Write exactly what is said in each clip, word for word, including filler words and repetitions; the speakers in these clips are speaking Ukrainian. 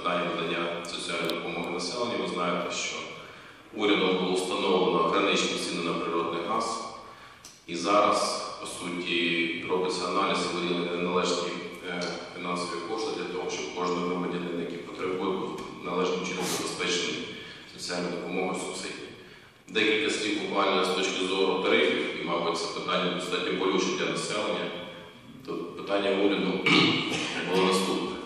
питання надання соціальної допомоги населенню. Ви знаєте, що урядом було встановлено граничні ціни на природний газ. І зараз, по суті, робиться аналіз і виділення належні фінансові кошти для того, щоб кожен громадянин, який потребує, був належним чином забезпечений соціальною допомогою, субсидією. Декілька слів буквально з точки зору тарифів, і, мабуть, це питання достатньо болюче для населення. Тут питання уряду було наступне.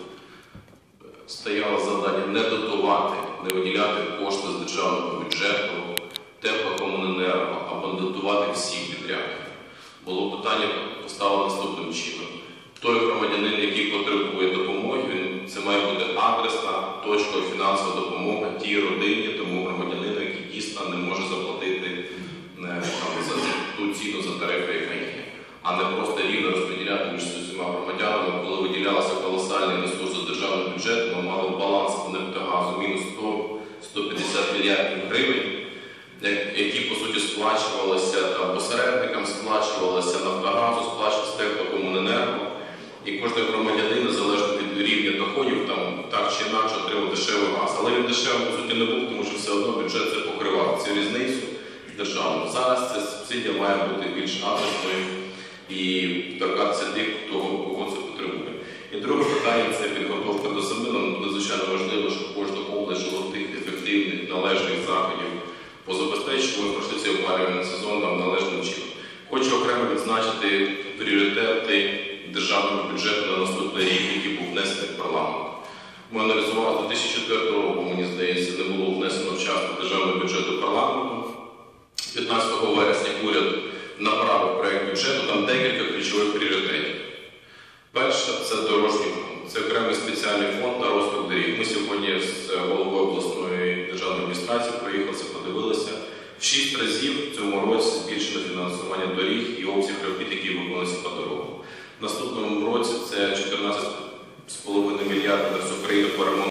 Стояло завдання не дотувати, не виділяти кошти з державного бюджету, теплокомуненерго, або не дотувати всіх підрядів. Було питання поставлено наступним чином. Той громадянин, який потребує допомоги, це має бути адресна, точкова фінансова допомога тій родині, тому громадянину, який дійсно не може заплатити не, там, за ту ціну за тарифи, яка є. А не просто рівно розподіляти між усіма громадянами. Коли виділялися колосальні ресурси державного бюджету, ми мали баланс по Нафтогазу мінус сто - сто п'ятдесят мільярдів гривень, які, по суті, сплачувалися там, посередникам, сплачувалися Нафтогазу, сплачувалися теплокомуненерго. І кожен громадянин, незалежно від рівня доходів, там, так чи інакше отримав дешевий газ. Але він дешевим, по суті, не був, тому що все одно бюджет це покривав, цю різницю державну. Зараз ця субсидія має бути більш адресною і торкатися тих, кого це потребує. І друге питання – це підготовка до зими. Нам буде, звичайно, важливо, щоб кожна область жила тих ефективних, належних заходів по забезпеченню, пройшли цей опалювальний сезон нам належним чином. Хочу окремо відзначити пріоритети державного бюджету на наступний рік, який був внесений в парламент. Ми аналізували з дві тисячі четвертого року, мені здається, не було внесено вчасно державного бюджету парламенту. п'ятнадцятого вересня уряд направив проєкт бюджету, там декілька ключових пріоритетів. Перше – це дорожній фонд. Це окремий спеціальний фонд на розвиток доріг. Ми сьогодні з головою обласної державної адміністрації приїхалися, подивилися. В шість разів в цьому році збільшено фінансування доріг і обсяг робіт, які виконуються по дорогам. В наступному році це чотирнадцять з половиною мільярдів на всю країну по ремонту